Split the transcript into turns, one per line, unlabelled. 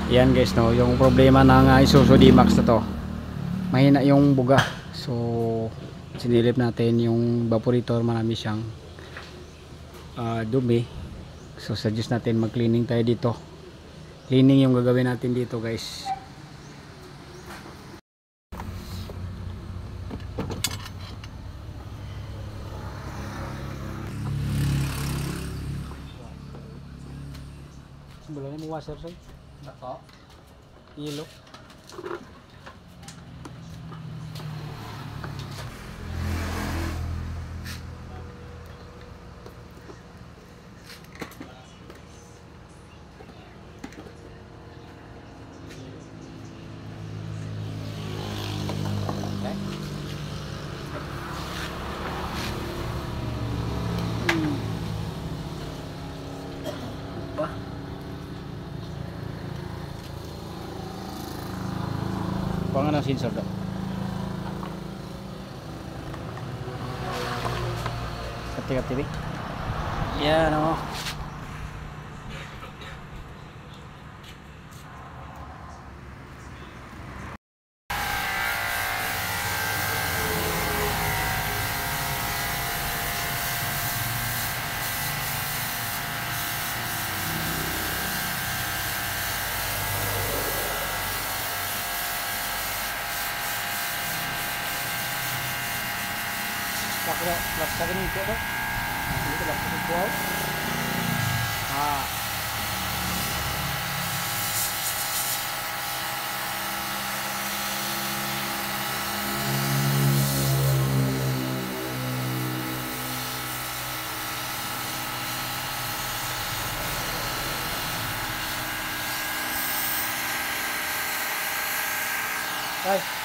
Yan guys, no, yung problema ng Isuzu D-Max na to, mahina yung buga. So sinilip natin yung evaporator, marami siyang dumi. So suggest natin mag cleaning tayo dito. Cleaning yung gagawin natin dito guys. Sebelah mo washer sir. Nako. Yellow. Kuha nga ng sensor daw. Kati-kati. Yan o. Laksakan yung kuha daw. Dito laksakan yung kuha. Ay.